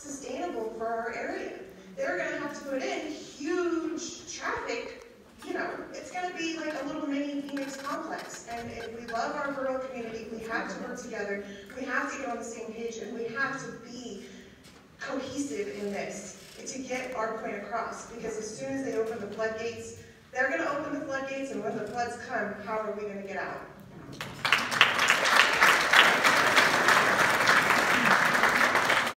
sustainable for our area. They're going to have to put in huge traffic. You know, it's going to be like a little mini Phoenix complex. And if we love our rural community, we have to work together. We have to get on the same page, and we have to be cohesive in this to get our point across. Because as soon as they open the floodgates, they're going to open the floodgates, and when the floods come, how are we going to get out?